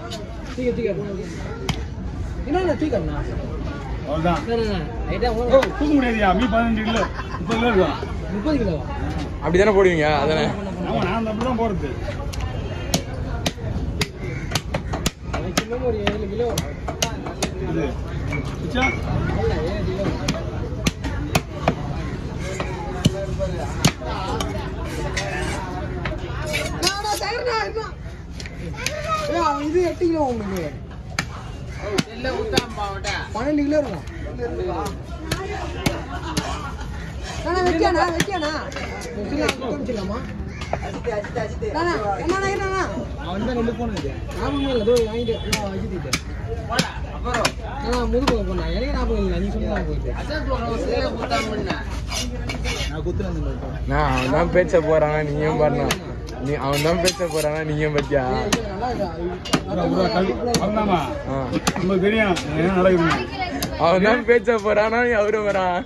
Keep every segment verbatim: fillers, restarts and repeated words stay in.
தீக்க தீக்க என்ன தீக்கண்ணா அவ்வளோதான் தூக்க முடியாதியா மீ பதினஞ்சு கிலோ முப்பது கிலோ இருக்கும் முப்பது கிலோ அப்படிதானே போடுவீங்க அதானே ஆமா நான் அப்படி தான் போறது ஒரு ஏழு கிலோ இது ஏழு கிலோ இது எட்டு கிலோ உங்களுக்கு பன்னெண்டு கிலோ இருக்கும் வைக்கானா வைக்கானா வச்சுக்கலாமா அவன் தான் ரெண்டு போனது ஞாபகம் இல்லை தோ வாங்கிட்டு வச்சுட்டேன் முதுகு போனா எனக்கு ஞாபகம் இல்லை நீ சொல்லி தான் போயிட்டு நான் குத்துறேன் அவன் தான் பேச்ச போறான் நீயும் பாருண்ணா நீ அவன் தான் பேச்ச போறானா நீயும் பத்தியா தெரியும் நடக்குது அவன் தான் பேச்ச போறானா நீ அவரும் வரான்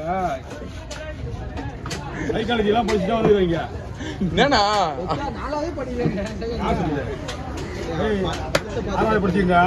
சைக்காலஜி எல்லாம் படிச்சுதான் வந்துருவீங்க என்னண்ணா நாலாவே படிக்கிறேன் படிச்சுங்க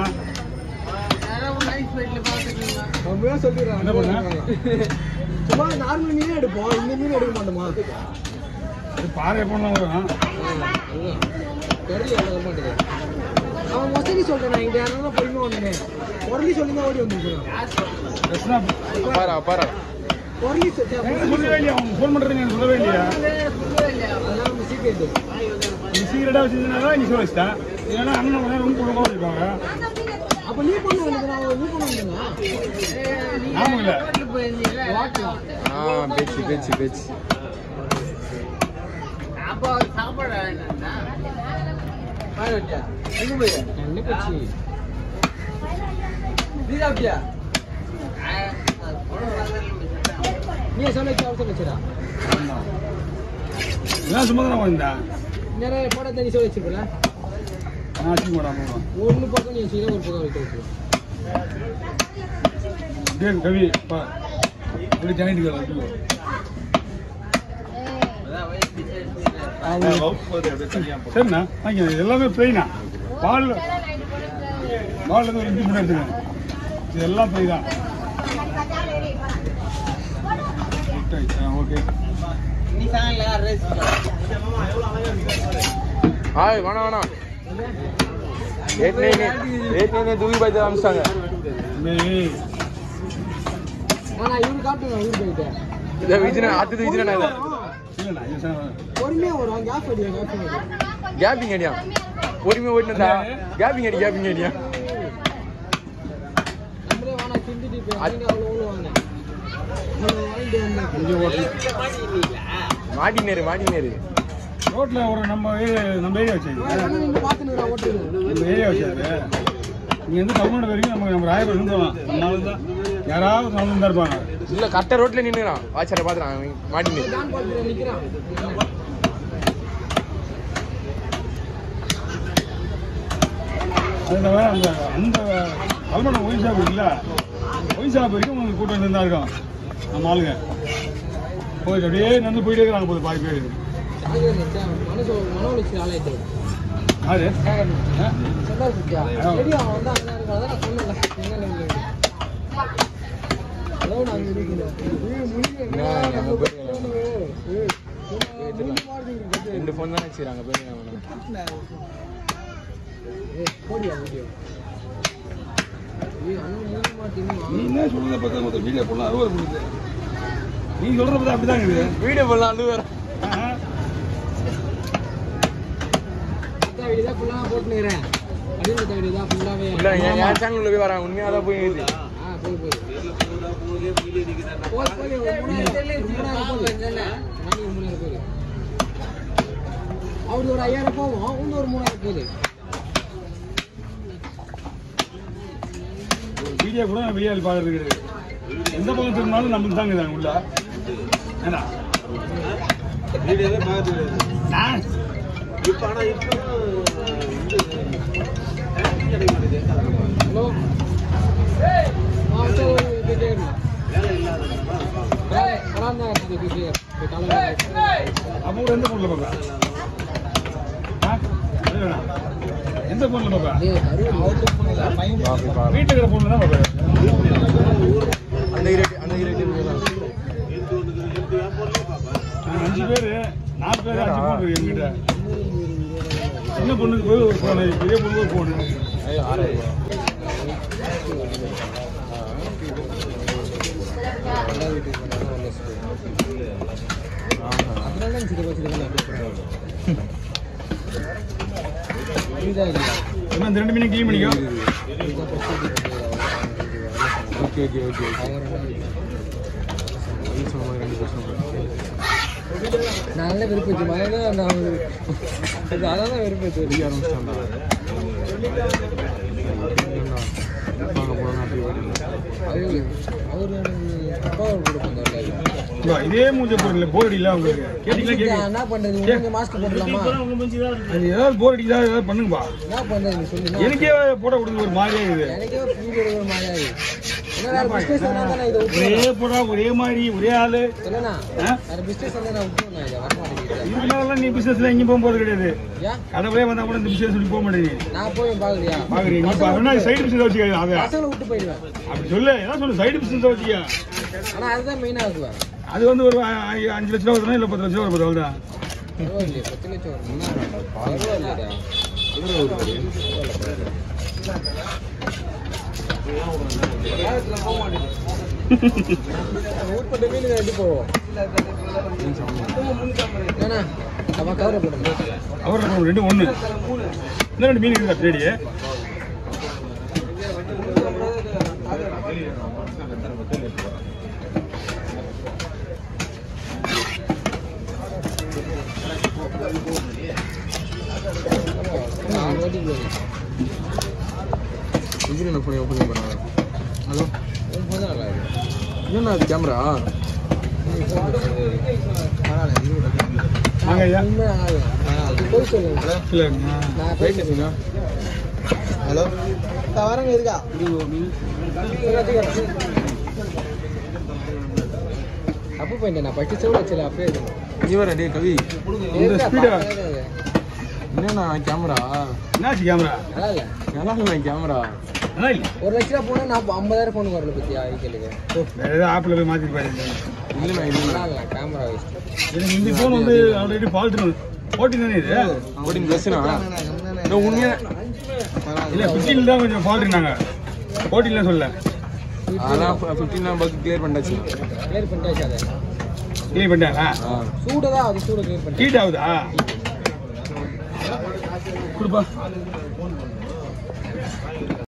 சொல்லிடுறான் என்ன பண்ண சும்மா நார்மல் மீனே எடுப்போம் இந்த மீன் எடுக்க மாட்டோமா பாறை போனா வரும் தெரியல வர மாட்டேங்குது அவன் மொசடி சொல்றேன் நான் இங்க யாரும் பொறுமையா வந்தேன் பொருளி சொல்லி தான் ஓடி வந்துருக்கேன் பாரா பாரா பொருளி சொல்லவே இல்லையா அவங்க ஃபோன் பண்றது சொல்லவே இல்லையா அதெல்லாம் சீக்கிரம் நீ சீக்கிரட்டா வச்சிருந்தா நீ சொல்ல வச்சிட்டேன் ஏன்னா அண்ணன் கொஞ்சம் ரொம்ப குழுக்கா வச்சிருக்காங்க அப்ப நீ பண்ண வேண்டியது நீ பண்ண ஆமா இல்ல ஆ பேச்சு பேச்சு பேச்சு அப்பா சாப்பாடு என்னன்னா பாருட்டியா எங்க போய் என்ன பச்சி நீ சாப்பிட்டியா நீ சமைச்சு அவசரம் வச்சுடா என்ன சும்மா தான் வந்தா நிறைய போட தண்ணி சொல்லி வச்சிருக்கல நான் வச்சுக்க மாட்டேன் ஒன்று பக்கம் நீ வச்சுக்க ஒரு பக்கம் வைக்க வச்சு டேய் கவி பா இப்படி ஜாயிண்ட் கல சரிண்ணா வாங்க எல்லாமே பிளைனா பால் பால் வந்து ஒரு இன்ச்சு மட்டும் எடுத்துக்கணும் இது எல்லாம் பிளை தான் ஓகே ஆய் வேணாம் வேணாம் ஏற்கனவே ஏற்கனவே தூக்கி பார்த்து அமிச்சிட்டாங்க இவரு காட்டுங்க ஊர் போயிட்டேன் இதை விஜயனா அடுத்தது விஜயனா இதை பொறுமையா வரும் கேப் அடியா கேப்பிங் அடியா பொறுமையா ஓட்டினதா கேப்பிங் அடி கேப்பிங் அடியா நம்மளே வானா கிண்டிட்டு போய் அவ்வளோ ஓடுவாங்க மாட்டினேரு மாட்டினேரு ரோட்ல ஒரு நம்ம நம்ம ஏரியா வச்சிருக்கோம் நம்ம ஏரியா வச்சாரு இங்க இருந்து தமிழ்நாடு வரைக்கும் நம்ம நம்ம ராயபுரம் இருந்து வரலாம் நம்மளால தான் யாராவது நடந்து தான் இருப்பாங்க இல்ல கரெக்டா ரோட்ல நின்னுறான் வாட்சரை பாத்துறான் மாட்டினேரு அது தவிர அந்த அந்த கல்மணம் ஒயின் ஷாப் இருக்குல்ல ஒயின் ஷாப் வரைக்கும் உங்களுக்கு கூட்டம் இருந்தா இருக்கும் நம்ம ஆளுங்க போயிட்டு அப்படியே நடந்து போயிட்டே இருக்கிறாங்க போது பாதி பேர் மனசு மனோலிச்சு ஆளாயிட்டு யாரு ரெண்டு போன் தானே வச்சுக்கிறாங்க நீ என்ன சொல்றத பார்த்தா மொத்தம் வீடியோ போடலாம் அறுபது முடியுது நீ சொல்றத பார்த்தா அப்படிதான் இருக்குது வீடியோ போடலாம் அது வேற போட்டுக்கிறேன் என் சேனல்ல போய் வரேன் உண்மையா தான் போய் அவருக்கு ஒரு ஐயாயிரம் போவோம் இன்னும் ஒரு மூணாயிரம் போகுது வீடியோ கூட வெளியே பார்க்கறது கிடையாது எந்த பக்கம் திரும்பினாலும் நம்மளுக்கு தாங்க இதாங்க உள்ள ஏன்னா வீடியோவே பார்க்கறது நான் இப்போ ஆனால் இப்போ ஹலோ அப்போ எந்த பொருள் பார்க்கலாம் எந்த எடுத்த போன்ல பாப்பா பாப்பா வீட்டுல இருக்கிற போன்ல தான் பாப்பா அந்த ரேட் அந்த ரேட் அஞ்சு பேரு நாலு பேர் அஞ்சு போன் இருக்கு என்கிட்ட சின்ன பொண்ணுக்கு போய் ஒரு போன் பெரிய பொண்ணுக்கு ஒரு போன் ஆறாயிரம் இந்த ரெண்டு மீன் கிளீன் பண்ணிக்கோ ஓகே ஓகே ஓகே நல்ல விருப்பம் மழை நான் அதான் விருப்பம் தெரிய ஆரம்பிச்சிட்டாங்க இதே மூஞ்ச போடல போர் அடிக்கல உங்களுக்கு கேட்டீங்களா என்ன பண்றது மாஸ்க் போடலாமா அது ஏதாவது போர் அடிக்குதா ஏதாவது பண்ணுங்கப்பா என்ன பண்றது சொல்லு எனக்கே போட கொடுங்க ஒரு மாதிரியா இது எனக்கே ஃபீல் ஒரு மாதிரியா இருக்கு ஒரே போடா ஒரே மாதிரி ஒரே ஆளு நீ பிசினஸ்ல எங்கேயும் போக போறது கிடையாது கடவுளே வந்தா கூட இந்த பிசினஸ் சொல்லி போக மாட்டேங்குது நான் போய் பாக்குறியா பாக்குறீங்க நீ பாருன்னா சைடு பிசினஸ் வச்சுக்க அதை பசங்களை விட்டு போயிடுவேன் அப்படி சொல்லு ஏதாவது சொல்லு சைடு பிசினஸ் வச்சுக்க ஆனா அதுதான் மெயினா இருக்குவேன் அது வந்து ஒரு அஞ்சு லட்சம் ரூபா வருதுன்னா இல்ல பத்து லட்சம் ரூபா வருது பரவாயில்லையே பத்து லட்சம் வரும் பரவாயில்லையா ரெண்டு ஒண்ணு ரெண்டு மீன் இருக்கா தேடி ஹலோ என்னண்ணா அது கேமரா ஹலோ வரங்க இருக்கா அப்போ போயிட்டேன் நான் பட்டி செவ்வளோ வச்சல அப்பயே நீ வர டே கவி என்னண்ணா கேமரா என்னாச்சு கேமரா நல்லா இல்லை நல்லா இல்லை கேமரா ஒரு லட்ச ரூபா போனா நான் ஐம்பதாயிரம் போன் வரல பத்தியா ஐக்கலுக்கு வேற ஏதாவது ஆப்ல போய் மாத்திட்டு பாருங்க இல்லண்ணா இல்ல கேமரா வேஸ்ட் எனக்கு இந்த போன் வந்து ஆல்ரெடி ஃபால்ட் ஃபோர்டீன் தானே இது ஃபோர்டீன் ப்ளஸ்னா நான் உண்மையா இல்ல பதினைந்து தான் கொஞ்சம் ஃபால்ட்னாங்க ஃபோர்டீன் சொல்ல அதான் பதினைந்து பக் கிளியர் பண்ணிட்டாச்சு கிளியர் பண்ணிட்டாச்சு அத கிளியர் பண்ணிட்டாங்களா சூடதா அது சூட கிளியர் பண்ணிட்டாச்சு ஹீட் ஆகுதா குடுப்பா